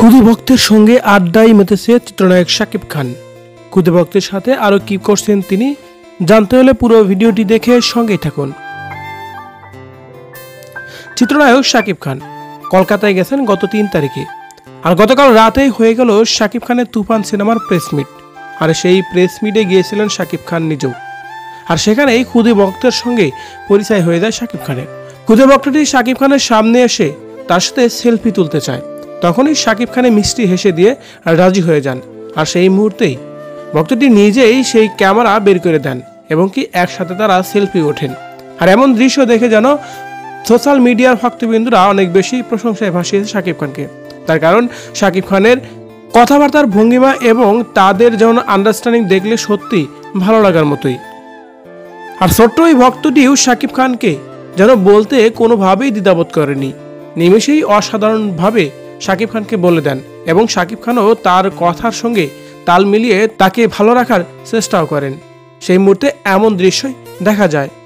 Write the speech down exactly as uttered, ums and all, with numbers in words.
খুদে ভক্তের সঙ্গে আড্ডায় মেতেছে চিত্রনায়ক শাকিব খান। খুদে ভক্তের সাথে আরো কি করছেন তিনি, জানতে হলে পুরো ভিডিওটি দেখে সঙ্গেই থাকুন। চিত্রনায়ক শাকিব খান কলকাতায় গেছেন গত তিন তারিখে। আর গতকাল রাতেই হয়ে গেল শাকিব খানের তুফান সিনেমার প্রেস মিট। আর সেই প্রেস মিটে গিয়েছিলেন শাকিব খান নিজেও। আর সেখানেই খুদে ভক্তের সঙ্গে পরিচয় হয়ে যায় শাকিব খানের। খুদে ভক্তটি শাকিব খানের সামনে এসে তার সাথে সেলফি তুলতে চায়। তখনই শাকিব খানে মিষ্টি হেসে দিয়ে রাজি হয়ে যান। আর সেই মুহূর্তেই ভক্তটি নিজেই সেই ক্যামেরা বের করে দেন এবং কি একসাথে তারা সেলফি ওঠেন। আর এমন দৃশ্য দেখে যেন সোশ্যাল মিডিয়ার ভক্তবৃন্দরা অনেক বেশি প্রশংসায় ভাসিয়েছে শাকিব খানকে। তার কারণ শাকিব খানের কথাবার্তার ভঙ্গিমা এবং তাদের যেমন আন্ডারস্ট্যান্ডিং দেখলে সত্যি ভালো লাগার মতোই। আর ছোট্ট ওই ভক্তটিও শাকিব খানকে যেন বলতে কোনোভাবেই দ্বিধাবোধ করেনি। নিমেষেই অসাধারণভাবে শাকিব খানকে বলে দেন এবং শাকিব খানও তার কথার সঙ্গে তাল মিলিয়ে তাকে ভালো রাখার চেষ্টাও করেন। সেই মুহূর্তে এমন দৃশ্যই দেখা যায়।